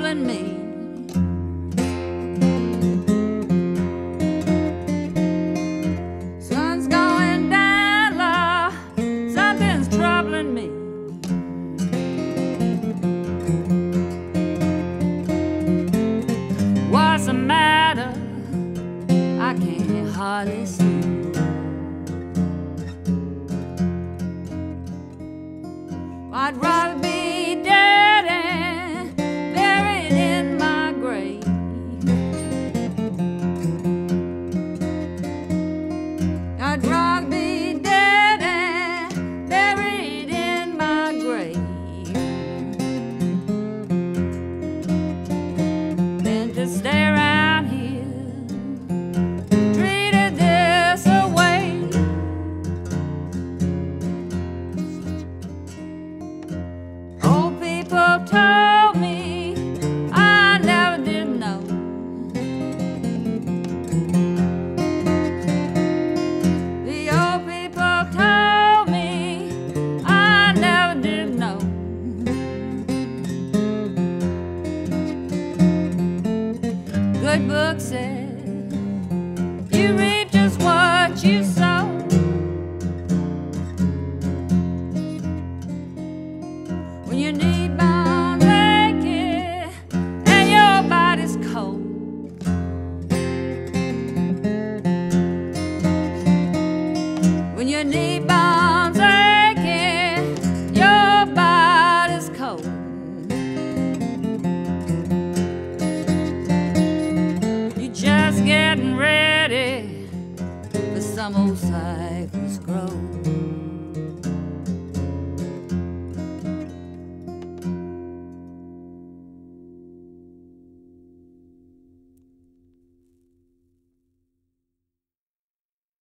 troubling me. Sun's going down low, something's troubling me. What's the matter? I can't hardly see. I'd rather be dead and buried in my grave. I'd rather be dead and buried in my grave than to stay around here treated this away. People told me I never did know. The old people told me I never did know. Good book said you reap just what you sow. When you need bound aching and your body's cold, when you need bound aching, your body's cold, you're just getting ready for some old side.